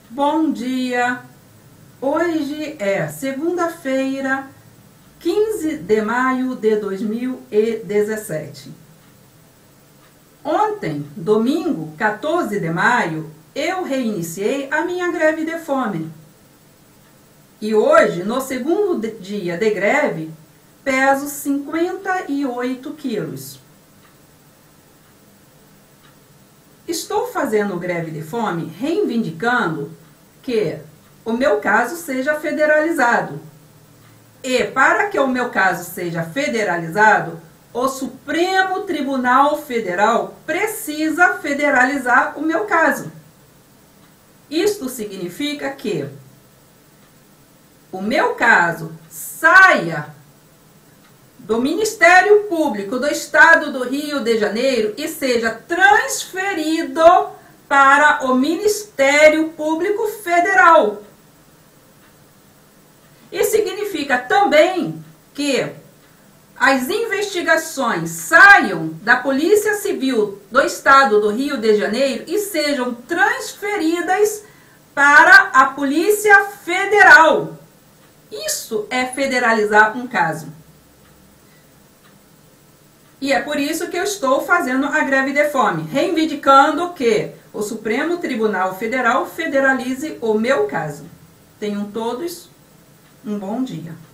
Bom dia! Hoje é segunda-feira, 15 de maio de 2017. Ontem, domingo, 14 de maio, eu reiniciei a minha greve de fome. E hoje, no segundo dia de greve, peso 58 quilos. Estou fazendo greve de fome reivindicando que o meu caso seja federalizado. E para que o meu caso seja federalizado, o Supremo Tribunal Federal precisa federalizar o meu caso. Isto significa que o meu caso saia do Ministério Público do Estado do Rio de Janeiro e seja transferido para o Ministério Público Federal. Isso significa também que as investigações saiam da Polícia Civil do Estado do Rio de Janeiro e sejam transferidas para a Polícia Federal. Isso é federalizar um caso. E é por isso que eu estou fazendo a greve de fome, reivindicando que o Supremo Tribunal Federal federalize o meu caso. Tenham todos um bom dia.